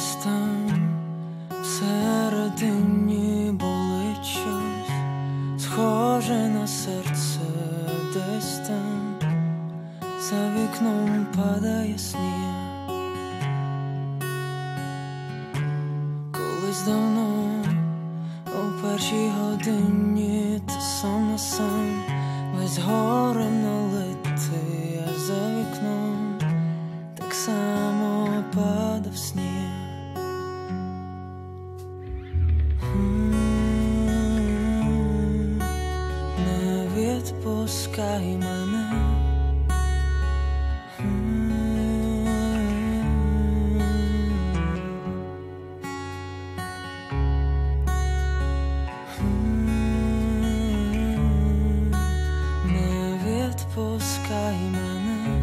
Десь там всередині болить щось, схоже на серце, десь там за вікном падає сніг. Колись давно, о першій годині, ти сам на сам, весь горем налитий, а за вікном так само падав сніг. Не відпускай мене, не відпускай мене.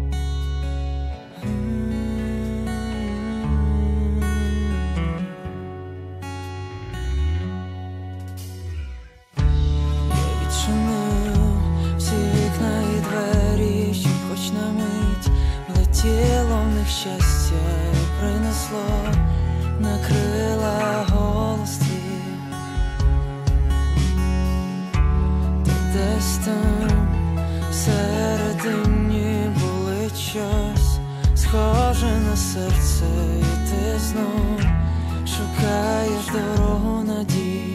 Всі вікна і двері, щоб хоч на мить влетіло в них щастя і принесло на крила голос твій. Та десь там всередині болить щось, схоже на серце, і ти знов шукаєш дорогу надії.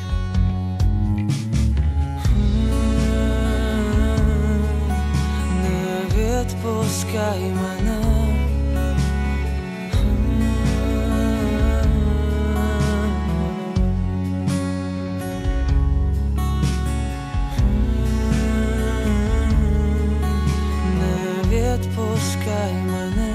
Відпускай мене, не відпускай мене.